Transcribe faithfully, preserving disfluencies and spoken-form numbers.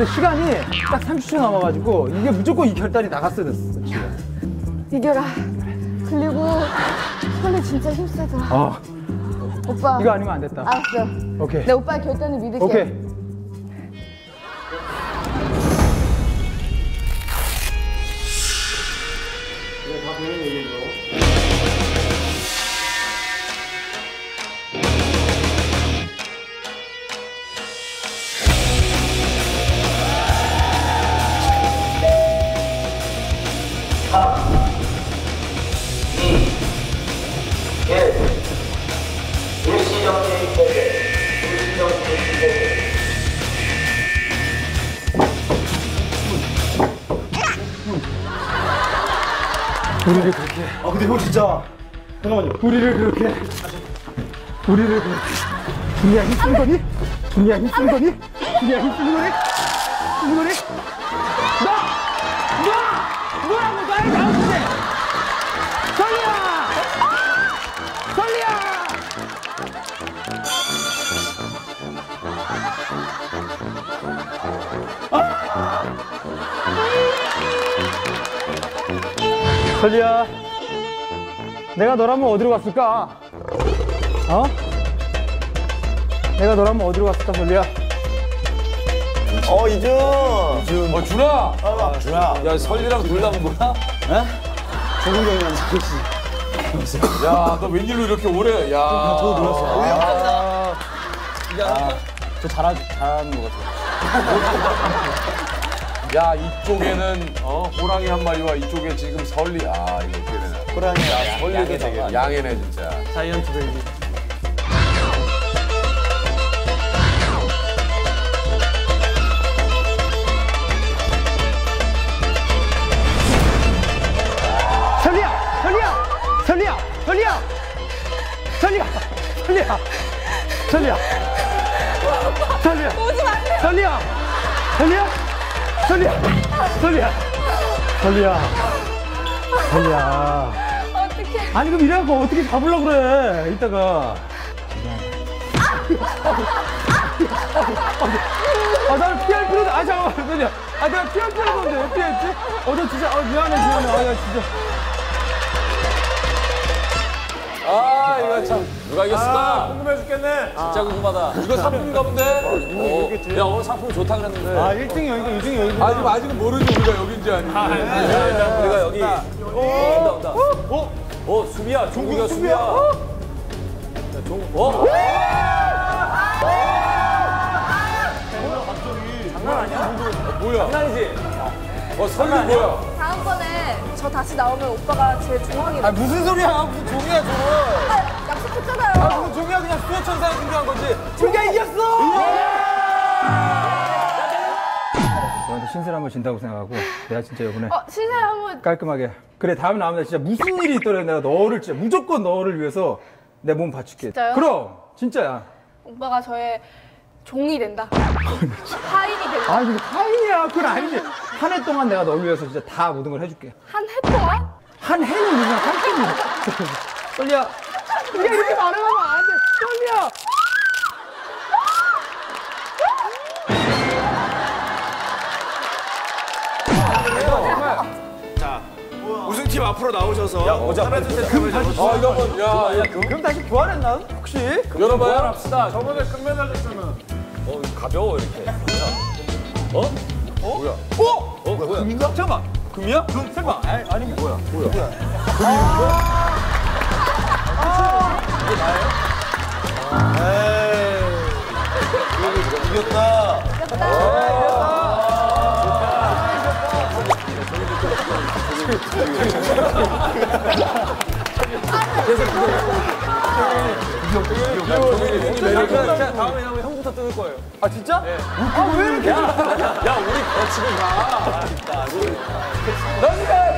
근데 시간이 딱 삼십 초 남아가지고 이게 무조건 이 결단이 나갔어야 됐어 지금. 이겨라. 그리고 설리 진짜 힘세다. 아, 오빠. 이거 아니면 안 됐다. 알았어. 오케이. 내 오빠의 결단을 믿을게. 오케이. 우리를 그렇게. 아 근데 형 진짜 잠깐만요. 우리를 그렇게. 우리를 그렇게. 준이야 힘쓴 거니? 준이야 힘쓴 거니? 준이야 힘쓴 거니? 힘쓴 거니? 너! 너! 너라고 나의 나오는데! 설리야! 설리야! 설리야, 내가 너라면 어디로 갔을까? 어? 내가 너라면 어디로 갔을까, 설리야? 어 이준. 이준. 어, 준아! 아, 준아. 야, 설리랑 둘 남은 거야? 에? 정국형이랑 정국 씨. 야, 너 웬일로 이렇게 오래, 야. 아, 저도 놀랐어요. 아, 아, 저 잘하, 잘하는 것 같아요. 야, 이쪽에는 어, 호랑이 한 마리와 이쪽에 지금 설리. 아, 이거 어떻게 되나. 호랑이. 야, 설리도 되게 양해네, 진짜. 자이언트 베이비. 설리야! 설리야! 설리야! 설리야! 설리야! 설리야! 설리야! 설리야! 오지 마세요. 설리야! 설리야! 설리야! 설리야! 설리야! 설리야! 어떡해. 아니 그럼 이래갖고 어떻게 잡으려고 그래 이따가. 아 나는 피할 필요도. 아 잠깐만 설리야. 아 내가 피할 필요도 없는데 왜 피했지? 어 너 진짜. 아 미안해 미안해. 아야 진짜. 아, 이거 참. 누가 이겼을까? 궁금해 죽겠네. 진짜 궁금하다. 이거 상품 가본데? 어, 야, 오늘 상품 좋다 그랬는데. 아 일 등이 여기고 이 등이 여기고. 아직, 아직은 모르지, 우리가 여긴지 아닌지. 아, 네. 우리가 여기. 온다, 온다. 어? 어, 수비야. 종국이가 수비야. 야, 종, 어? 장난 아니야? 뭐야? 장난이지? 어, 설리 뭐야? 다음번에 저 다시 나오면 오빠가 제 조항이. 아 무슨 소리야? 무슨 종이야 저거? 아, 약속했잖아요. 아 무슨 종이야? 그냥 수호천사에 준비한 거지. 우리가 이겼어! 너한테 신세 한번 진다고 생각하고 내가 진짜 이번에 어, 신세 한번. 깔끔하게. 그래 다음에 나오면 진짜 무슨 일이 있더라도 내가 너를 진짜 무조건 너를 위해서 내 몸 바칠게. 진짜요? 그럼 진짜야. 오빠가 저의 종이 된다. 하인이 된다. 아 이거 타인이야. 그건 아니지. 한 해 동안 내가 너를 위해서 진짜 다 모든 걸 해줄게. 한 해 동안? 한 해는 무슨 한 해는. 떨리야. 우리가 이렇게 말하면 안 돼. 떨리야. 우승팀 앞으로 나오셔서. 야 오자. 하나 둘셋 하면 잡으시죠. 아, 이거 뭐, 야, 야, 금, 그럼 다시 교환했나? 혹시? 열어봐요. 합시다. 저번에 금메달 됐잖아. 어, 가벼워, 이렇게. 뭐야? 어? 어? 뭐야? 어? 어, 뭐야? 금인가? 잠깐만. 금이야? 금 설마? 아니, 아니 뭐야? 뭐야? 에이. 이겼다. 자, 다음에 나오면 형부터 뜯을 거예요. 아 진짜? 네. 아 왜 이렇게? 야, 우리 거치고 가. 너희가